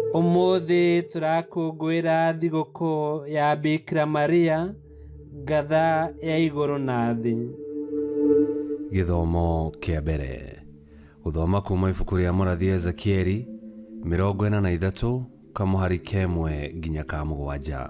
Umuthi turakungwira thigũkũ ya Bikira Maria, ngatha ya igũrũ na thĩ. Gĩthomo kĩa mbere. Gũthoma kuma ibuku rĩa mũrathi Ezekieli 43 kamũhari kemwe nginya ka mũgwanja.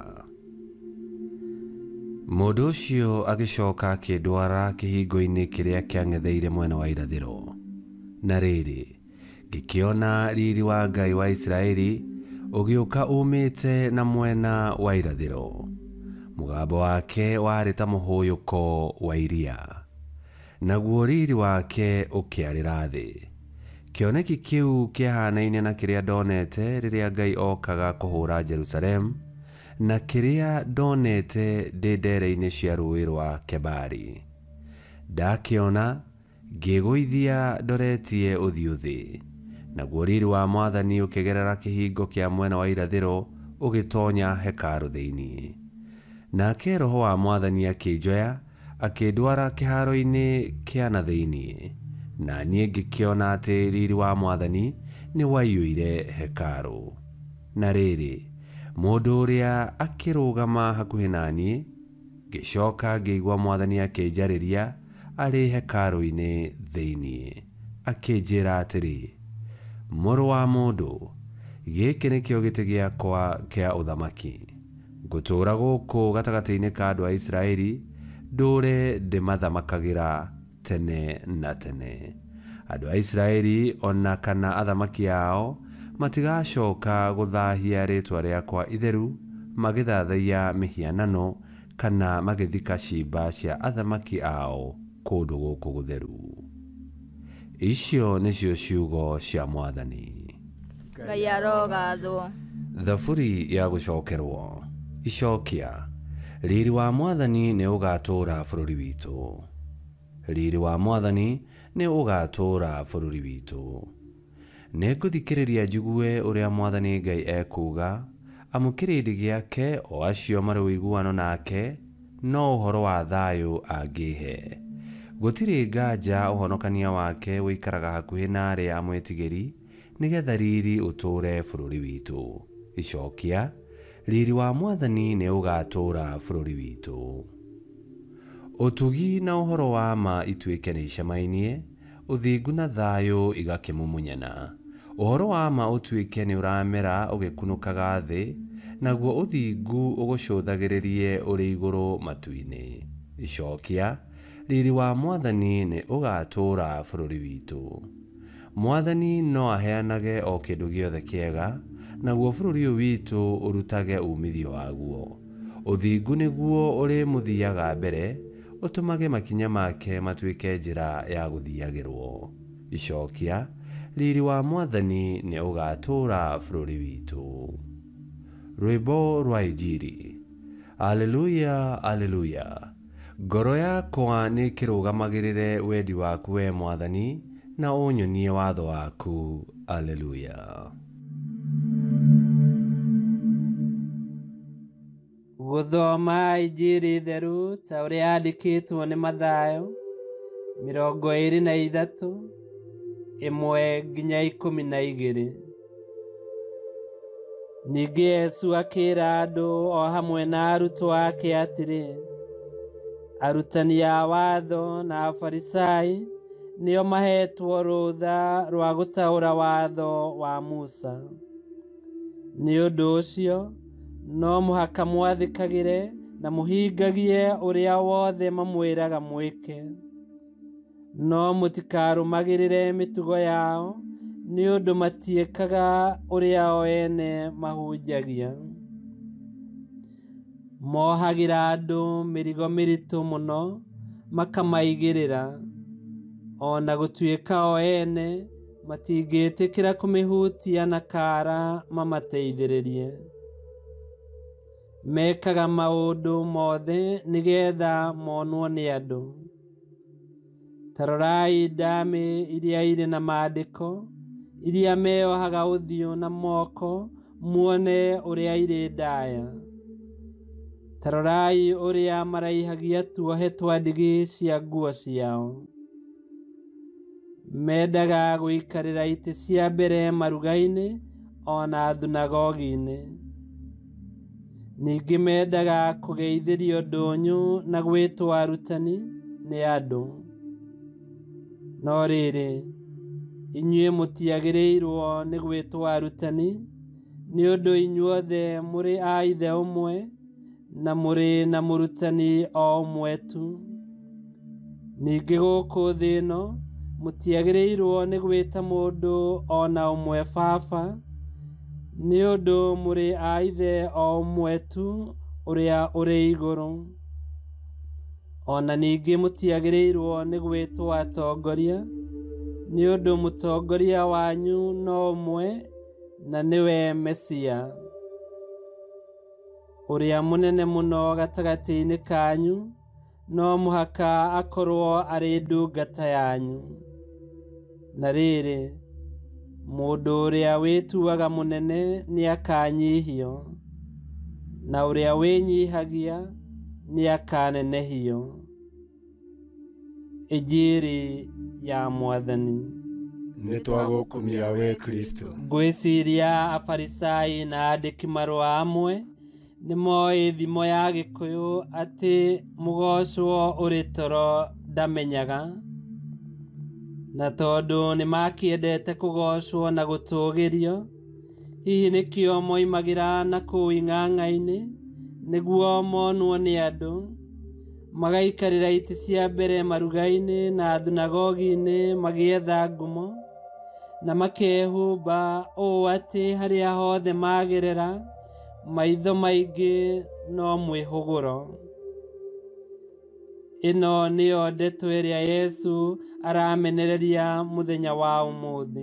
Mũndũ ũcio agĩcoka akĩndwara kĩhingo-inĩ kĩrĩa kĩang'etheire mwena wa irathĩro. Na rĩrĩ, ngĩkĩona riri wa Ngai wa Isiraeli ũgĩũka umĩte na mwena wa irathĩro. Mũgambo wake warĩ ta mũhũyũko wa iria, naguo riri wake ũkĩarĩra thĩ. Kĩoneki kĩu kĩahanaine na kĩrĩa ndonete rĩrĩa Ngai okaga kũhũra Jerusalemu, na kĩrĩa ndonete ndĩ ndere-inĩ cia rũĩ rwa Kebari. Ndakĩona ngĩgũithia ndoretie ũthiũ thĩ, naguo riri wa Mwathani ũkĩgerera kĩhingo kĩa mwena wa irathĩro ũgĩtonya hekarũ thĩinĩ. Nake Roho wa Mwathani akĩnjoya akĩndwara kĩharo-inĩ kĩa na thĩinĩ, na niĩ ngĩkĩona atĩ riri wa Mwathani nĩ waiyũire hekarũ. Na rĩrĩ, mũndũ ũrĩa akĩrũgama hakuhĩ na niĩ, ngĩcoka ngĩigua Mwathani akĩnjarĩria arĩ hekarũ-inĩ thĩinĩ, akĩnjĩra atĩrĩ, mũrũ wa mũndũ, gĩkĩ nĩkĩo gĩtĩ gĩakwa kĩa ũthamaki. Ngũtũũra gũkũ gatagatĩ-inĩ ka andũ a Isiraeli, ndũre ndĩmathamakagĩra tene na tene. Andũ a Isiraeli ona kana athamaki ao matigacoka gũthahia rĩtwa rĩakwa itheru magĩthathaiya mĩhianano kana magĩthika ciimba cia athamaki ao kũndũ gũkũ gũtheru. Icio nĩcio ciugo cia Mwathani. Ngai arogathwo. Thaburi ya gũcokerwo. Icokia. Riri wa Mwathani nĩ ũgatũũra bũrũri witũ. Riri wa Mwathani nĩ ũgatũũra bũrũri witũ. Nĩngũthikĩrĩria njigue ũrĩa Mwathani Ngai ekuuga, amu kĩrĩndĩ gĩake o acio marĩ ũiguano nake, no ũhoro wa thayũ angĩhe. Gũtirĩ nganja ũhonokania wake wĩikaraga hakuhĩ na arĩa amwĩtigĩri, nĩgetha riri ũtũũre bũrũri witũ. Icokia. Riri wa Mwathani nĩ ũgatũũra bũrũri witũ. Ũtugi na ũhoro wa ma ituĩke nĩ icemainie, ũthingu na thayũ igakĩmumunyana. Ũhoro wa ma ũtuĩke nĩ ũramera ũgĩkunũkaga thĩ, naguo ũthingu ũgũcũthagĩrĩrie ũrĩ igũrũ matu-inĩ. Icokia. Riri wa Mwathani nĩ ũgatũũra bũrũri witũ. Mwathani no aheanage o kĩndũ gĩothe kĩega, naguo bũrũri ũyũ witũ ũrutage umithio waguo. Ũthingu nĩguo ũrĩ mũthiaga mbere, ũtũmage makinya make matuĩke njĩra ya gũthiagĩrwo. Icokia. Riri wa Mwathani nĩ ũgatũũra bũrũri witũ. Rwĩmbo rwa Injili. Aleluya, aleluya. Ngoro yakwa nĩ kĩrũgamagĩrĩre wendi waku we Mwathani, na ũnyonie watho waku. Aleluya. Gũthoma Injili theru ta ũrĩa yandĩkĩtwo nĩ Mathayo 23 1 nginya 12. Ningĩ Yesu akĩĩra andũ o hamwe na arutwo ake atĩrĩ, arutani a watho na Afarisai nĩo mahetwo rũtha rwa gũtaũra watho wa Musa. Nĩ ũndũ ũcio, no mũhaka mwathĩkagĩre na mũhingagie ũrĩa wothe mamwĩraga mwĩke. No mũtikarũmagĩrĩre mĩtugo yao, nĩ ũndũ matiĩkaga ũrĩa o ene mahunjagia. Mohagĩra andũ mĩrigo mĩritũ mũno, makamaigĩrĩra. Ona gũtuĩka o ene matingĩtĩkĩra kũmĩhutia na kara mamateithĩrĩrie. Mekaga maũndũ mothe nĩgetha monwo nĩ andũ. Ta rorai ndamĩ iria irĩ na maandĩko, iria meohaga ũthiũ na moko, muone ũrĩa irĩ ndaya. Ta rorai ũrĩa maraihagia tuohe twa ndigi cia nguo ciao. Mendaga gũikarĩra itĩ cia mbere maruga-inĩ, ona thunagogi-inĩ. Ningĩ mendaga kũgeithĩrio ndũnyũ na gwĩtwo arutani nĩ andũ. No rĩrĩ, inyuĩ mũtiagĩrĩirwo nĩ gwĩtwo arutani, nĩ ũndũ inyuothe mũrĩ a ithe ũmwe na mũrĩ na mũrutani o ũmwe tu. Ningĩ gũkũ thĩ ĩno mũtiagĩrĩirwo nĩ gwĩta mũndũ ona ũmwe baba, nĩ ũndũ mũrĩ a ithe o ũmwe tu ũrĩa ũrĩ igũrũ. Ona ningĩ mũtiagĩrĩirwo nĩ gwĩtwo atongoria, nĩ ũndũ mũtongoria wanyu no ũmwe, na nĩwe Mesia. Ũrĩa mũnene mũno gatagatĩ-inĩ kanyu no mũhaka akorwo arĩ ndungata yanyu. Na rĩrĩ, mũndũ ũrĩa wĩtuaga mũnene nĩ akanyihio, na ũrĩa wĩnyihagia nĩ akanenehio. Ĩnjĩrĩ ya Mwathani. Nĩtwagũkumia we Kristo. Ngwĩciria Afarisai na andĩki marũa amwe nĩ moĩ thimo ya Gĩkũyũ atĩ mũgocwo ũrĩ toro ndamenyaga, na tondũ nĩ makĩendete kũgocwo na gũtũgĩrio, hihi nĩkĩo moimagĩra na kũu ing'ang'a-inĩ nĩguo monwo nĩ andũ, magaikarĩra itĩ cia mbere maruga-inĩ na thunagogi-inĩ magĩetha ngumo, na makehumba ũũ atĩ harĩa hothe magerera maitho maingĩ no mwĩhũgũro. Ĩno nĩyo ndeto ĩrĩa Yesu aramenereria mũthenya wa ũmũthĩ.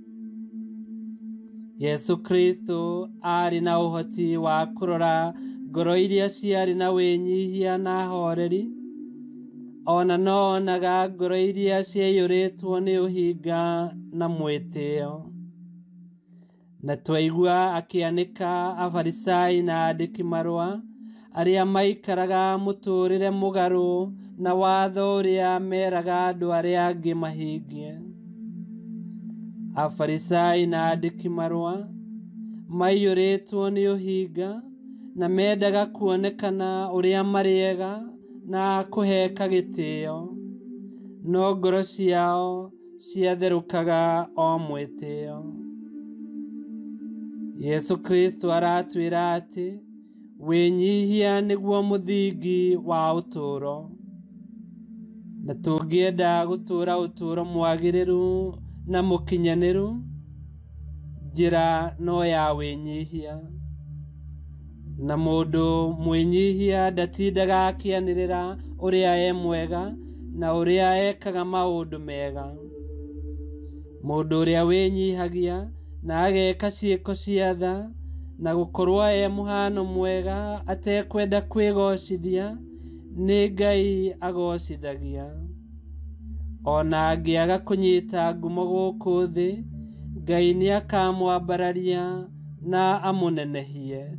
Yesu Kristo arĩ na ũhoti wa kũrora ngoro iria ciarĩ na wĩnyihia na horeri, ona no onaga ngoro iria ciaiyũrĩtwo nĩ ũhinga na mwĩtĩo. Na twaigua akĩanĩka Afarisai na andĩki marũa arĩa maikaraga mũtũrĩre mũgarũ na watho ũrĩa meraga andũ arĩa angĩ mahingie. Afarisai na andĩki marũa maiyũrĩtwo nĩ ũhinga na mendaga kuonekana ũrĩa marĩega na kũheka gĩtĩo, no ngoro ciao ciatherũkaga o mwĩtĩo. Yesu Kristo aratwĩra atĩ wĩnyihia nĩguo mũthingi wa ũtũũro, na tũngĩenda gũtũũra ũtũũro mwagĩrĩru na mũkinyanĩru, njĩra no ya wĩnyihia. Na mũndũ mwĩnyihia ndatindaga akĩanĩrĩra ũrĩa e mwega na ũrĩa ekaga maũndũ mega. Mũndũ ũrĩa wĩnyihagia na ageka ciĩko cia tha na gũkorwo e mũhano mwega atekwenda kwĩgocithia, nĩ Ngai agocithagia. Ona angĩaga kũnyita ngumo gũkũ thĩ, Ngai nĩ akamwambararia na amũnenehie.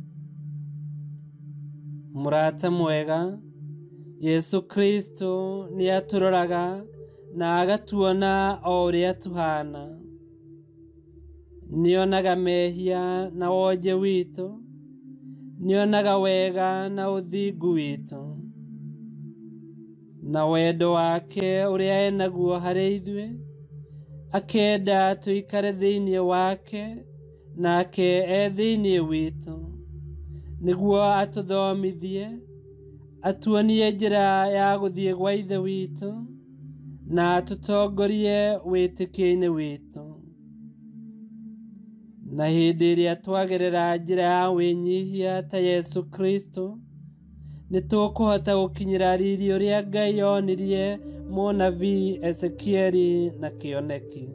Mũrata mwega, Yesu Kristo nĩ atũroraga na agatuona o ũrĩa tũhana. Nĩonaga mehia na wonje witũ, nĩonaga wega na ũthingu witũ, na wendo wake ũrĩa enaguo harĩ ithuĩ, akenda tũikare thĩinĩ wake nake e thĩinĩ witũ, nĩguo atũthomithie, atuonie njĩra ya gũthiĩ gwa ithe witũ na atũtongorie wĩtĩkia-inĩ witũ. Na hĩndĩ ĩrĩa twagerera njĩra ya wĩnyihia ta Yesu Kristo, nĩ tũkũhota gũkinyĩra riri ũrĩa Ngai onirie mũnabii Ezekieli na kĩoneki.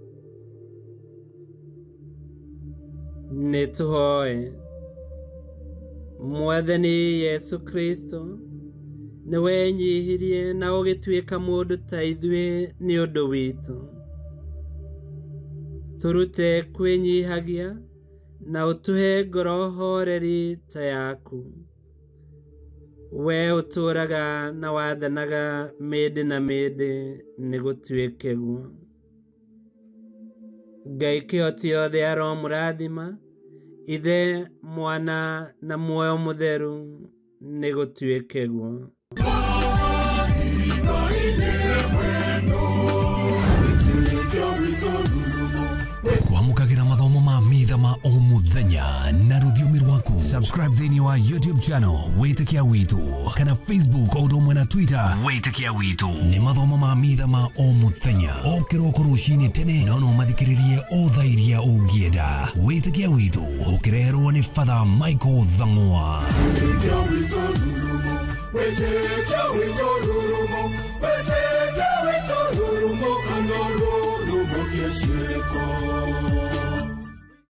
Nĩ tũhoe. Mwathani Yesu Kristo, nĩ wenyihirie na ũgĩtuĩka mũndũ ta ithuĩ nĩ ũndũ witũ. Tũrute kwĩnyihagia na ũtũhe ngoro horeri ta yaku. We ũtũũraga na wathanaga mĩndĩ na mĩndĩ nĩ gũtuĩke guo. Ngai kĩhoti yothe aromũrathima, Ithe, Mwana na Muoyo Mũtheru, nĩ gũtuĩke guo. Kwamũkagĩra mathomo ma mitha ma o mũthenya na rũthiomi rwaku. Subscribe thĩinĩ wa YouTube channel Witikia Witu kana Facebook o ũndũ ũmwe na Twitter Witikia Witu. Nĩ mathomo ma mitha ma o mũthenya o kĩroko rũcinĩ tene, no mathikĩrĩrie o thaa iria ũngĩenda. Witikia Witu ũkĩreherwo nĩ Father Michael Thang'wa. Witikia Witu rurumo, Witikia Witu rurumo, Witikia Witu rurumo, kando rurumo kiesheko.